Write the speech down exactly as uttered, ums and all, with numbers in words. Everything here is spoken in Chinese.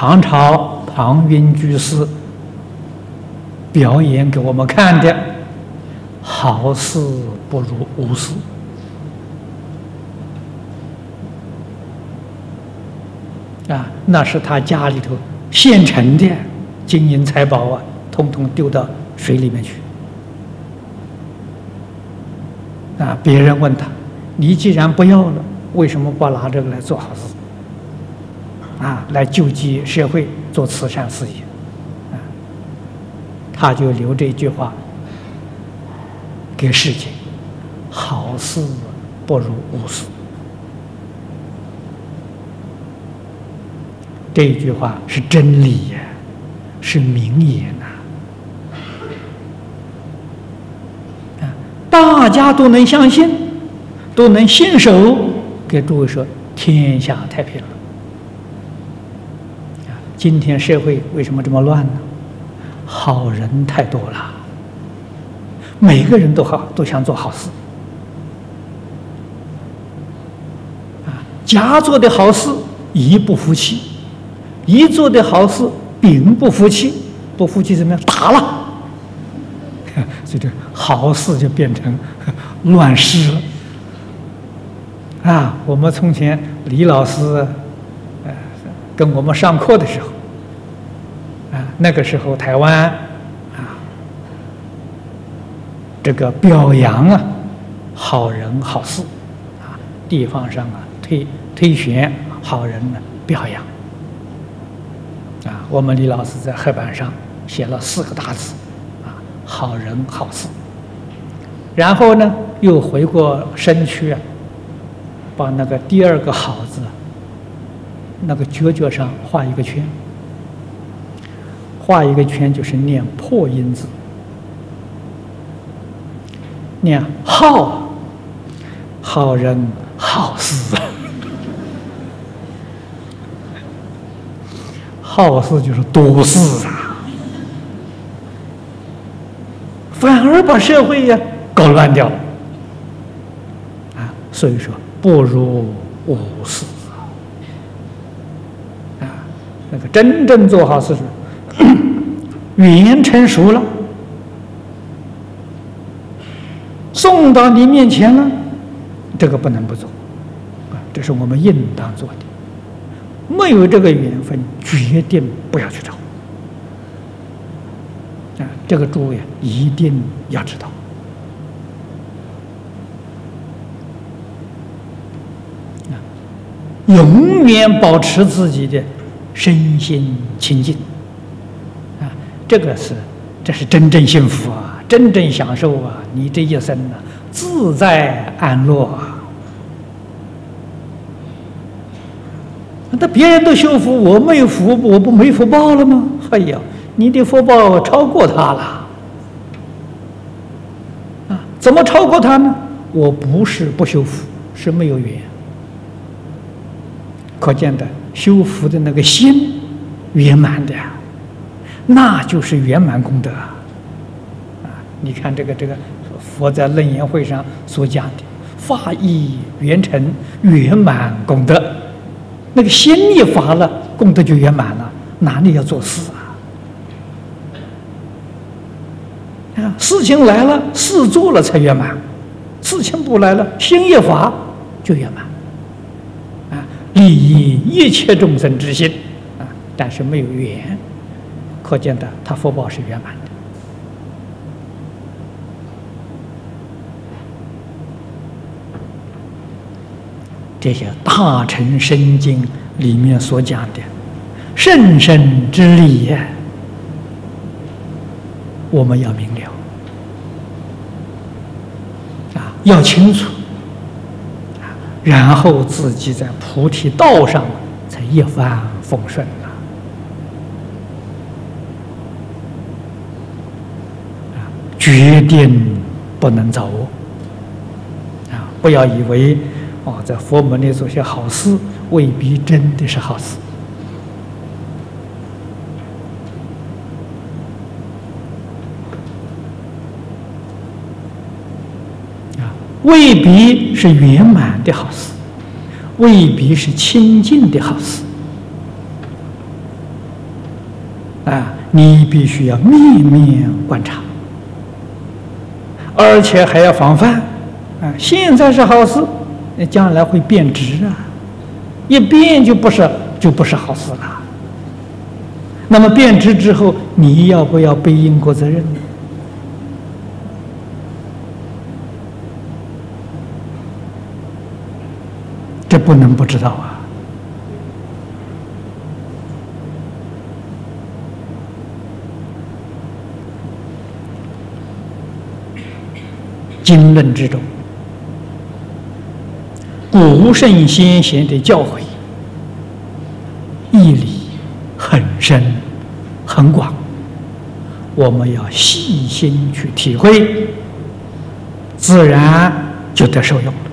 唐朝庞云居士表演给我们看的，好事不如无事。啊，那是他家里头现成的金银财宝啊，统统丢到水里面去。啊，别人问他：“你既然不要了，为什么不拿这个来做好事？啊，来救济社会，做慈善事业？”啊，他就留这句话给世界：好事不如无事。这句话是真理呀，是名言呐！啊，大家都能相信，都能信守，给诸位说，天下太平了。啊，今天社会为什么这么乱呢？好人太多了，每个人都好，都想做好事。啊，假做的好事，一不服气。一做的好事，丙不服气，不服气怎么样？打了，所以这好事就变成乱世了。啊，我们从前李老师，呃，跟我们上课的时候，啊，那个时候台湾，啊，这个表扬啊，好人好事，啊，地方上啊推推选好人呢表扬。啊，我们李老师在黑板上写了四个大字，啊，好人好事。然后呢，又回过身去啊，把那个第二个好字，那个角角上画一个圈，画一个圈就是念破音字，念好，好人好事。好事就是多事啊，反而把社会呀搞乱掉了啊！所以说不如无事啊！那个真正做好事是缘成熟了，送到你面前了，这个不能不做啊！这是我们应当做的。没有这个缘分，决定不要去找啊！这个诸位一定要知道啊！永远保持自己的身心清净啊！这个是，这是真正幸福啊，真正享受啊！你这一生呢、啊，自在安乐啊！那别人都修福，我没有福，我不没福报了吗？哎呀，你的福报超过他了啊！怎么超过他呢？我不是不修福，是没有缘。可见的修福的那个心圆满的，那就是圆满功德啊！啊，你看这个这个佛在楞严会上所讲的法义圆成圆满功德。那个心一发了，功德就圆满了，哪里要做事啊？啊，事情来了，事做了才圆满；事情不来了，心一发就圆满。啊，利益一切众生之心啊，但是没有缘，可见的他福报是圆满的。这些大乘圣经里面所讲的甚深之理呀，我们要明了啊，要清楚啊，然后自己在菩提道上才一帆风顺啊！啊，决定不能找我啊！不要以为。哦，在佛门里做些好事，未必真的是好事啊，未必是圆满的好事，未必是清净的好事啊，你必须要面面观察，而且还要防范。啊，现在是好事，将来会变质啊，一变就不是就不是好事了。那么变质之后，你要不要背因果责任呢？这不能不知道啊。经论之中，古圣先贤的教诲，义理很深很广，我们要细心去体会，自然就得受用了。